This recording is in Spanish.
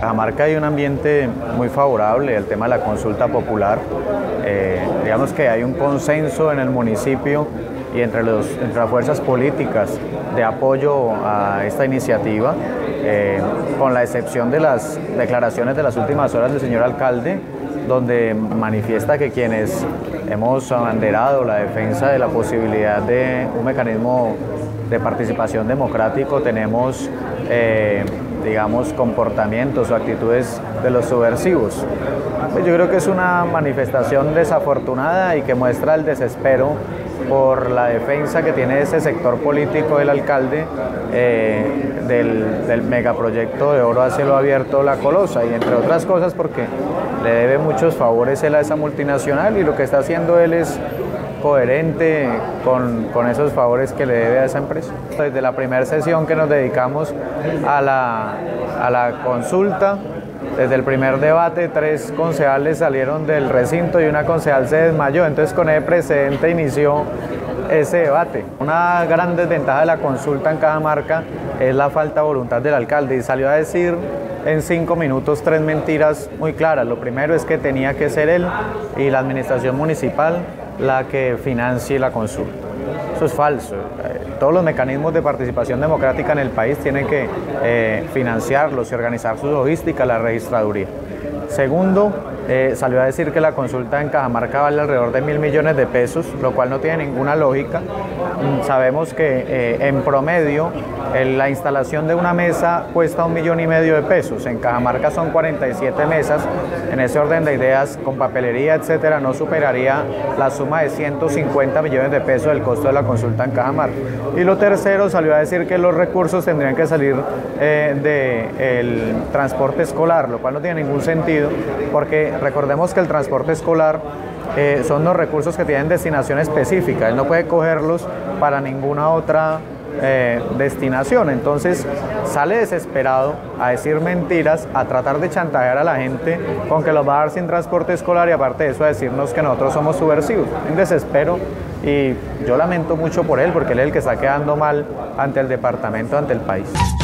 Cajamarca hay un ambiente muy favorable al tema de la consulta popular. Digamos que hay un consenso en el municipio y entre las fuerzas políticas de apoyo a esta iniciativa, con la excepción de las declaraciones de las últimas horas del señor alcalde, donde manifiesta que quienes hemos abanderado la defensa de la posibilidad de un mecanismo de participación democrático tenemos, digamos, comportamientos o actitudes de los subversivos. Pues yo creo que es una manifestación desafortunada y que muestra el desespero por la defensa que tiene ese sector político del alcalde del megaproyecto de oro a cielo abierto La Colosa, y entre otras cosas porque le debe muchos favores él a esa multinacional, y lo que está haciendo él es coherente con esos favores que le debe a esa empresa. Desde la primera sesión que nos dedicamos a la consulta, desde el primer debate, 3 concejales salieron del recinto y una concejal se desmayó, entonces con ese precedente inició ese debate. Una gran desventaja de la consulta en Cajamarca es la falta de voluntad del alcalde, y salió a decir en 5 minutos 3 mentiras muy claras. Lo primero es que tenía que ser él y la administración municipal la que financie la consulta. Eso es falso. Todos los mecanismos de participación democrática en el país tienen que financiarlos y organizar su logística, la registraduría. Segundo, salió a decir que la consulta en Cajamarca vale alrededor de 1.000 millones de pesos, lo cual no tiene ninguna lógica. Sabemos que en promedio la instalación de una mesa cuesta 1,5 millones de pesos. En Cajamarca son 47 mesas. En ese orden de ideas, con papelería, etcétera, no superaría la suma de 150 millones de pesos del costo de la consulta en Cajamarca. Y lo tercero, salió a decir que los recursos tendrían que salir del transporte escolar, lo cual no tiene ningún sentido, porque recordemos que el transporte escolar son los recursos que tienen destinación específica. Él no puede cogerlos para ninguna otra destinación. Entonces sale desesperado a decir mentiras, a tratar de chantajear a la gente con que los va a dar sin transporte escolar, y aparte de eso a decirnos que nosotros somos subversivos. Un desespero, y yo lamento mucho por él, porque él es el que está quedando mal ante el departamento, ante el país.